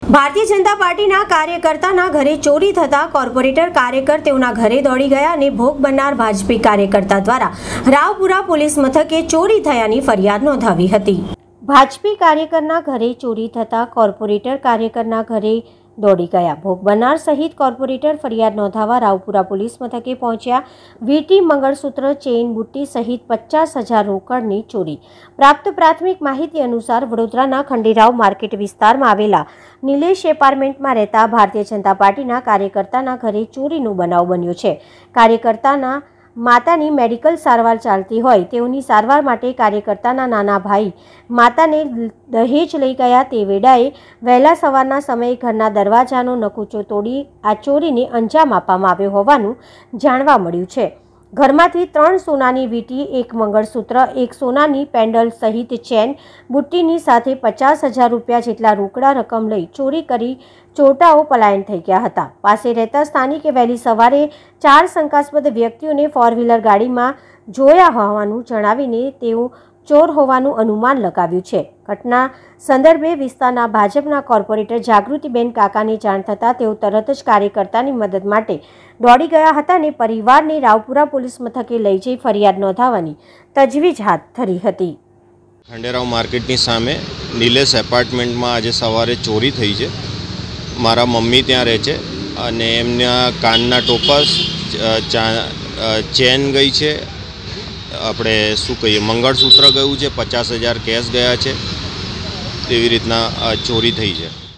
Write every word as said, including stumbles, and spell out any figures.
ભારતીય જનતા પાર્ટીના કાર્યકર્તાના ઘરે ચોરી થતા કોર્પોરેટર કાર્યકર તેઓના ઘરે દોડી ગયા અને ભોગ બનનાર ભાજપી કાર્યકર્તા દ્વારા રાવપુરા પોલીસ મથકે ચોરી થયાની ફરિયાદ નોંધાવી હતી। ભાજપી કાર્યકરના ઘરે ચોરી થતા કોર્પોરેટર કાર્યકરના ઘરે દોડી ગયા। ભોગ બનનાર સહિત કોર્પોરેટર ફરિયાદ નોંધાવવા રાવપુરા પોલીસ મથકે પહોંચ્યા। વીટી મંગળસૂત્ર, ચેઇન, બુટ્ટી સહિત પચાસ હજાર રોકડની ચોરી। પ્રાપ્ત પ્રાથમિક માહિતી અનુસાર વડોદરાના ખંડેરાવ માર્કેટ વિસ્તારમાં આવેલા નિલેશ એપાર્ટમેન્ટમાં રહેતા ભારતીય જનતા પાર્ટીના કાર્યકર્તાના ઘરે ચોરીનો બનાવ બન્યો છે। કાર્યકર્તાના માતાની મેડિકલ સારવાર ચાલતી હોય તેઓની સારવાર માટે કાર્યકર્તાના નાના ભાઈ માતાને દહેજ લઈ ગયા તે વેળાએ વહેલા સવારના સમયે ઘરના દરવાજાનો નકુચો તોડી આ ચોરીને અંજામ આપવામાં આવ્યો હોવાનું જાણવા મળ્યું છે। ઘરમાંથી ત્રણ સોનાની વીંટી, એક મંગળસૂત્ર, એક સોનાની પેન્ડલ સહિત ચેન, બુટ્ટીની સાથે પચાસ હજાર રૂપિયા જેટલા રોકડા રકમ લઈ ચોરી કરી ચોરટાઓ પલાયન થઈ ગયા હતા। પાસે રહેતા સ્થાનિકે વહેલી સવારે ચાર શંકાસ્પદ વ્યક્તિઓને ફોર વ્હીલર ગાડીમાં જોયા હોવાનું જણાવીને તેઓ ચોર હોવાનું અનુમાન લગાવ્યું છે। ઘટના સંદર્ભે વિસ્તારના ભાજપના કોર્પોરેટર જાગૃતિબેન કાકાને જાણ થતાં તેઓ તરત જ કાર્યકર્તાની મદદ માટે દોડી ગયા હતા અને પરિવારને રાવપુરા પોલીસ મથકે લઈ જઈ ફરિયાદ નોંધાવવાની તજવીજ હાથ ધરી હતી। ખંડેરાવ માર્કેટની સામે નિલેશ એપાર્ટમેન્ટમાં આજે સવારે ચોરી થઈ છે। મારા મમ્મી ત્યાં રહે છે અને એમના કાનના ટોપસ, ચેન ગઈ છે, આપણે શું કહીએ મંગળસૂત્ર ગયું છે, પચાસ હજાર કેશ ગયા છે, એવી રીતના ચોરી થઈ છે।